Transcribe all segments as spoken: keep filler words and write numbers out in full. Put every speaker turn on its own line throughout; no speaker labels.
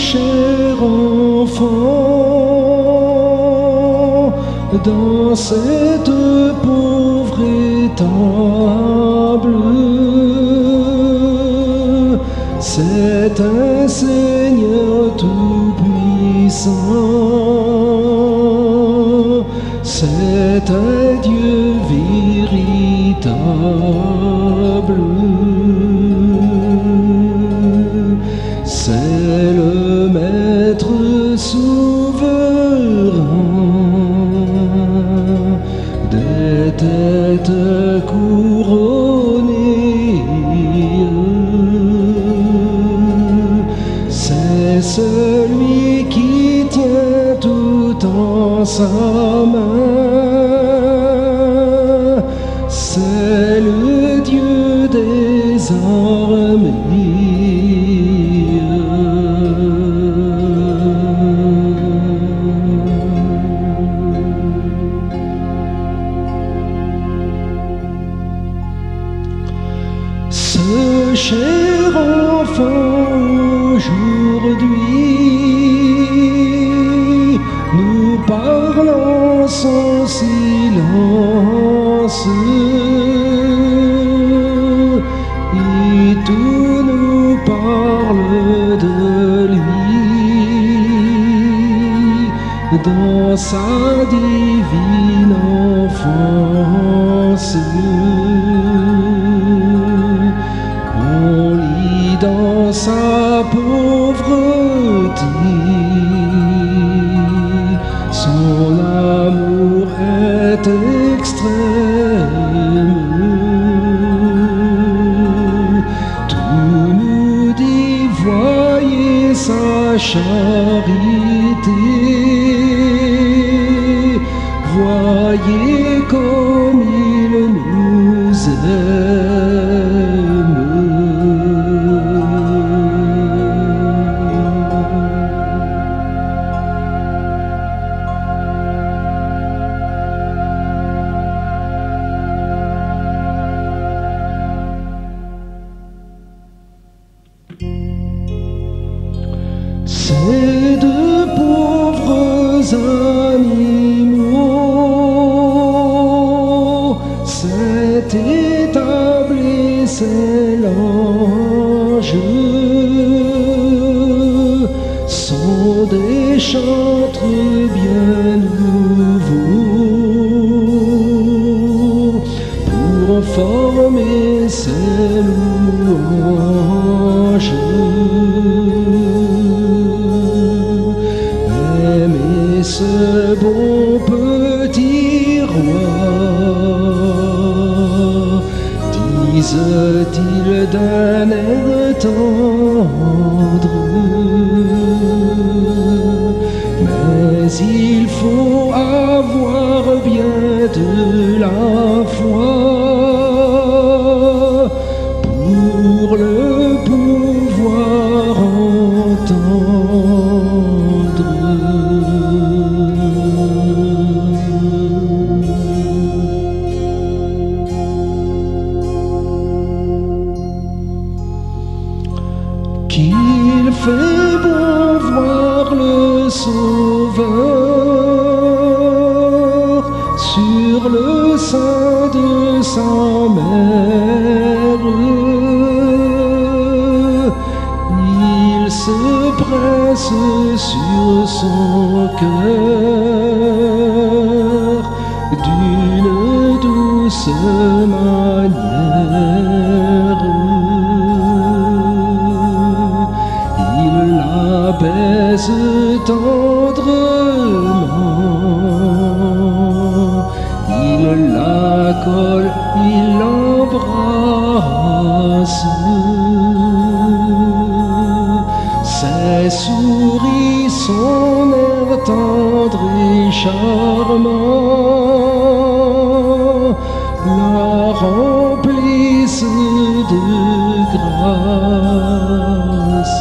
cher enfant, dans cette pauvre étable, c'est un Seigneur tout-puissant, c'est un Dieu véritable, c'est le Maître souverain des têtes couronnées. C'est celui qui tient tout en sa main, c'est le Dieu des armées. Ce cher enfant aujourd'hui nous parle en son silence, et tout nous parle de lui dans sa divine enfance. On lit dans sa pauvreté son amour est extrême. Tout nous dit voyez sa charité, voyez comme il nous aime. Ces deux pauvres animaux, cette étable et c'est l'ange, sont des chantres bien nouveaux pour former ces louanges. Aimez ce bon petit roi, disent-ils d'un air tendre, mais il faut avoir bien de la foi pour le pouvoir entendre. Qu'il fait bon voir le Sauveur sur le sein de sa mère. Il se presse sur son cœur d'une douce manière. Il la baise tendrement, il la colle, il l'embrasse. Ses souris, son air tendre et charmant la remplissent de grâce.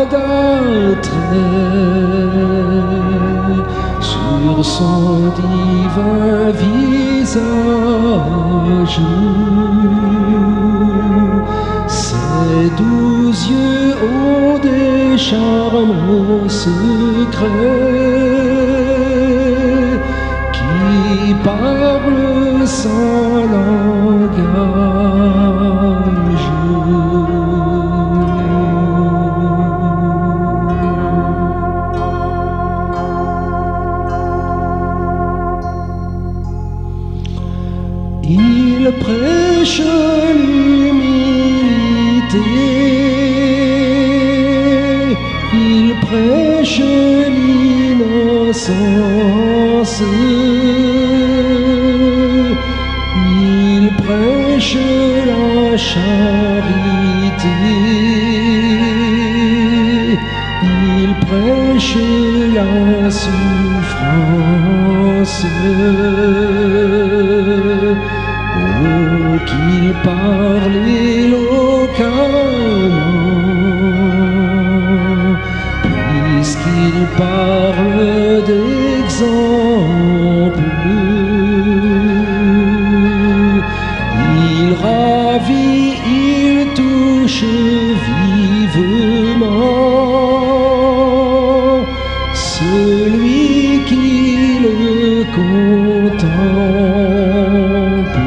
d'attraits sur son divin visage. Ses douze yeux ont des charmes secrets qui parlent sans langage. Il prêche l'humilité, il prêche l'innocence, il prêche la charité, il prêche la souffrance. Oh, qu'il parle éloquemment, puisqu'il parle d'exemple. Il ravit, il touche vivement celui qui le contemple.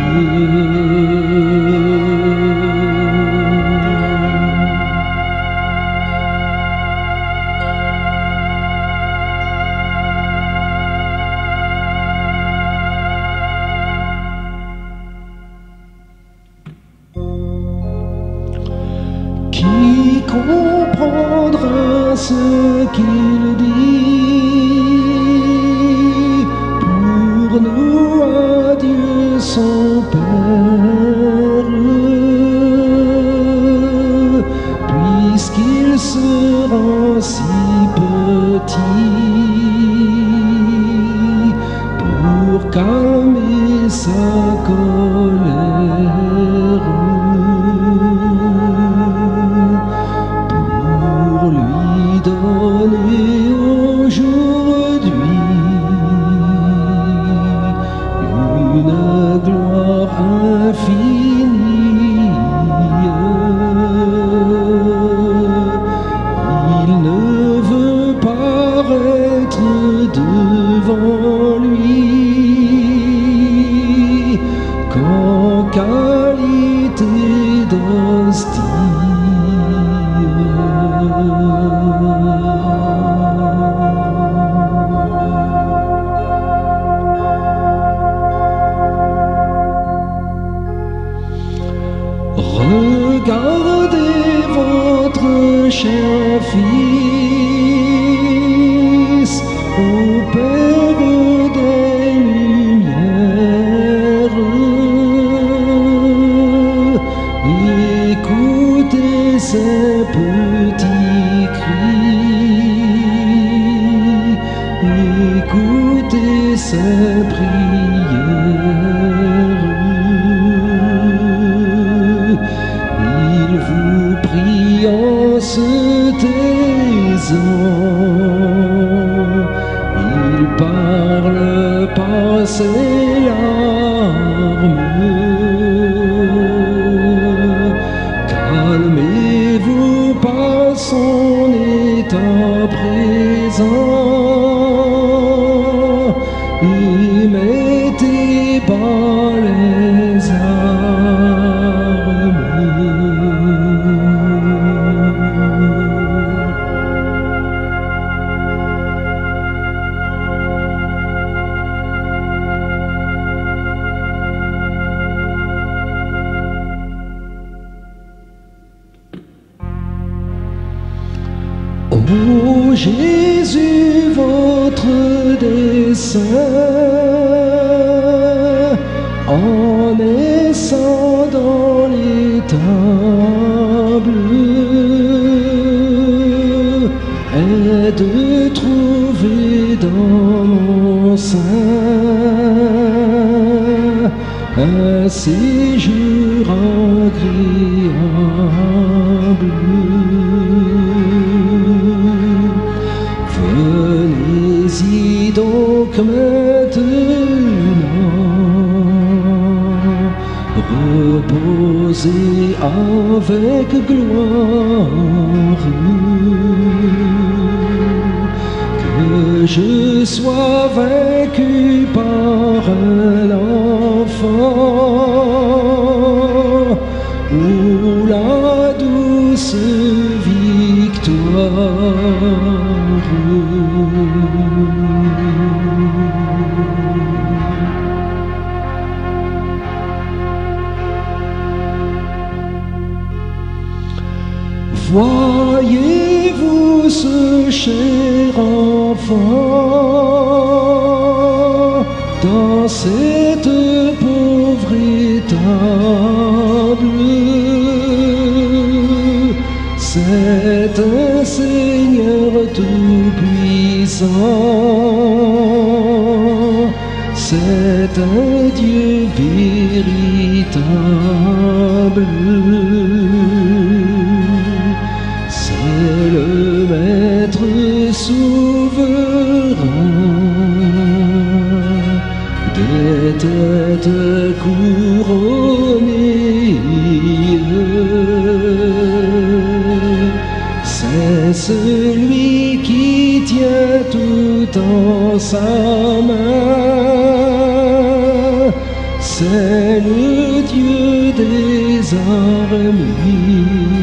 Qui comprendra ce qu'il dit? Pour nous à Dieu son Père, puisqu'il se rend si petit pour calmer sa colère. Donner aujourd'hui une gloire infinie. Il ne veut paraître devant lui qu'en qualité d'hostie. Regardez votre cher Fils, au Père des Lumières. Écoutez ses petits cris, écoutez ses prières. Il vous prie en se taisant, il parle par ses larmes. Calmez-vous par son état présent et mettez bas les armes. Ô Jésus, votre dessein en naissant dans les tables est de trouver dans mon sein un séjour agréable. maintenant, reposer avec gloire. Que je sois vaincu par l'enfant ou la douce victoire. Voyez-vous ce cher enfant dans cette pauvre étable? C'est un Seigneur tout-puissant, c'est un Dieu véritable. C'est le Maître souverain, des têtes couronnées. C'est celui qui tient tout en sa main, c'est le Dieu des armées.